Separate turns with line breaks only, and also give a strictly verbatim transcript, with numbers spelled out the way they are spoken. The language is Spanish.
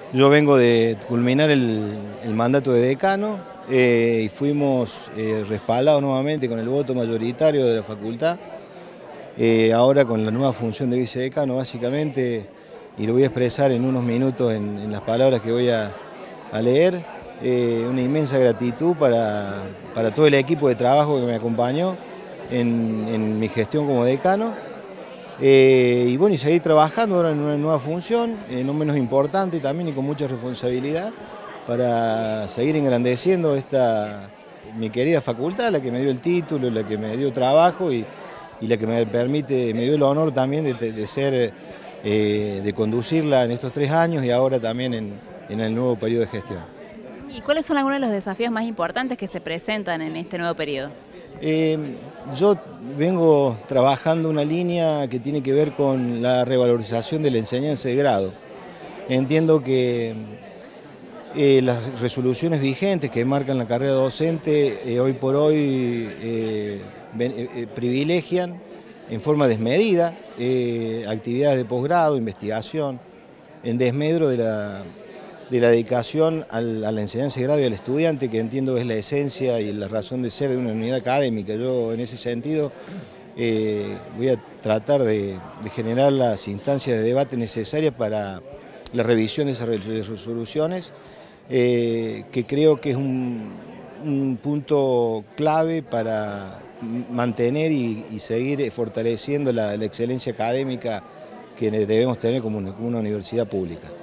Yo vengo de culminar el, el mandato de decano eh, y fuimos eh, respaldados nuevamente con el voto mayoritario de la facultad. Eh, ahora con la nueva función de vicedecano básicamente, y lo voy a expresar en unos minutos en, en las palabras que voy a, a leer, eh, una inmensa gratitud para, para todo el equipo de trabajo que me acompañó en, en mi gestión como decano. Eh, y bueno, y seguir trabajando ahora en una nueva función, eh, no menos importante también y con mucha responsabilidad, para seguir engrandeciendo esta, mi querida facultad, la que me dio el título, la que me dio trabajo y, y la que me permite, me dio el honor también de, de ser, eh, de conducirla en estos tres años y ahora también en, en el nuevo periodo de gestión.
¿Y cuáles son algunos de los desafíos más importantes que se presentan en este nuevo periodo?
Eh, yo vengo trabajando una línea que tiene que ver con la revalorización de la enseñanza de grado. Entiendo que eh, las resoluciones vigentes que marcan la carrera docente eh, hoy por hoy eh, ven, eh, privilegian en forma desmedida eh, actividades de posgrado, investigación, en desmedro de la, de la dedicación al, a la enseñanza de grado y al estudiante, que entiendo es la esencia y la razón de ser de una unidad académica. Yo en ese sentido eh, voy a tratar de, de generar las instancias de debate necesarias para la revisión de esas resoluciones, eh, que creo que es un, un punto clave para mantener y, y seguir fortaleciendo la, la excelencia académica que debemos tener como una, como una universidad pública.